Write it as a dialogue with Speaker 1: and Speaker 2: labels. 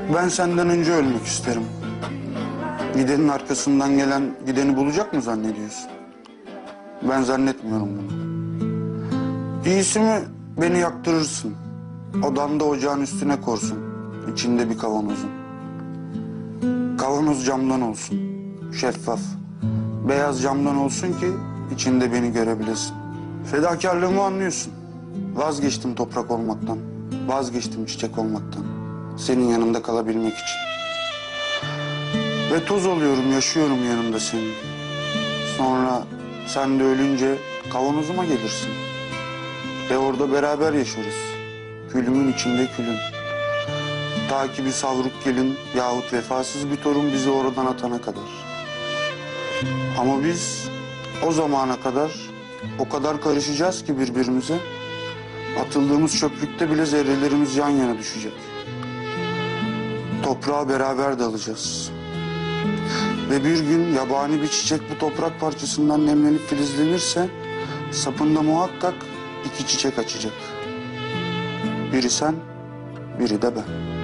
Speaker 1: Ben senden önce ölmek isterim. Gidenin arkasından gelen gideni bulacak mı zannediyorsun? Ben zannetmiyorum bunu. İyisi mi beni yaktırırsın. Odanda ocağın üstüne korsun. İçinde bir kavanozun. Kavanoz camdan olsun. Şeffaf. Beyaz camdan olsun ki içinde beni görebilesin. Fedakarlığımı anlıyorsun. Vazgeçtim toprak olmaktan. Vazgeçtim çiçek olmaktan. Senin yanında kalabilmek için. Ve toz oluyorum, yaşıyorum yanında senin. Sonra sen de ölünce kavanozuma gelirsin. Ve orada beraber yaşarız. Külümün içinde külün. Ta ki bir savruk gelin yahut vefasız bir torun bizi oradan atana kadar. Ama biz o zamana kadar o kadar karışacağız ki birbirimize. Atıldığımız çöplükte bile zerrelerimiz yan yana düşecek. Toprağa beraber dalacağız. Ve bir gün yabani bir çiçek bu toprak parçasından nemlenip filizlenirse sapında muhakkak iki çiçek açacak. Biri sen, biri de ben.